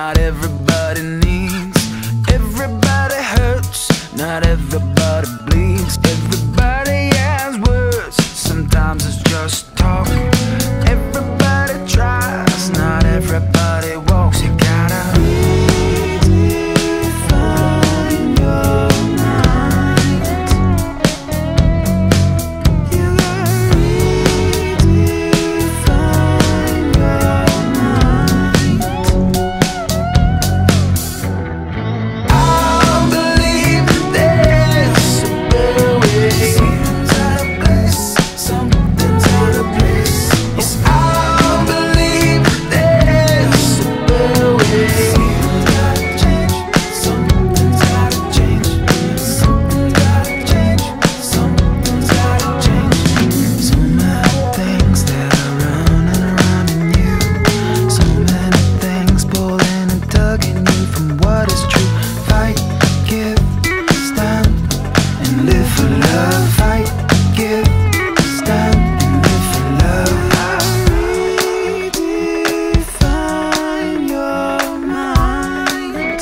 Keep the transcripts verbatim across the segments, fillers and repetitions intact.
Not everybody needs, everybody hurts. Not everybody bleeds, everybody has words. Sometimes it's just talk. Everybody tries, not everybody walks. You gotta redefine your mind. You gotta redefine your mind. I believe there's a better way. Something's out of place, something's out of place. Yes, I believe there's a better way. Something's gotta change, something's gotta change. Something's gotta change, something's gotta change. So many things that are running around in you. So many things pulling and tugging you from what is true. Fight, give, stand, and live for love. Fight, give, stand, and live for love. Redefine your mind.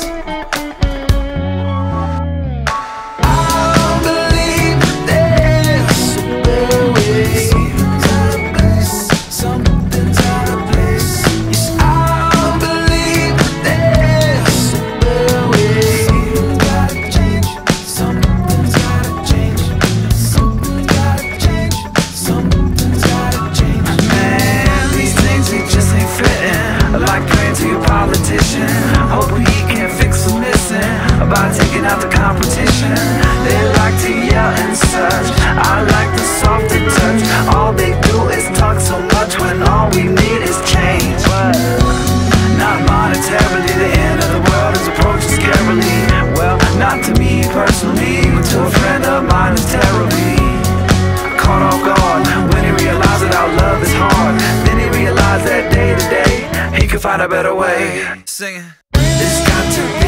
I believe there's a better way. Something's out of place, something's out of place. Yes, I believe there's a better way. Something's gotta change, something's gotta change. Something's gotta change, something's gotta change. Man, these things, they just ain't fitting. Like praying to your politician, hoping he can fix what's missing about taking out the competition. They like to yell and such, I like the softer touch. All they do is talk so much when all we need is change. But not monetarily, the end of the world is approaching scarily. Well, not to me personally, but to a friend of mine is terribly caught off guard when he realized that our love is hard. Then he realized that day to day he could find a better way. Singing, it's got to be